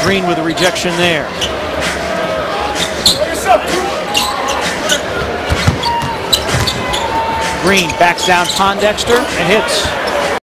Green with a rejection there. Green backs down Pondexter and hits.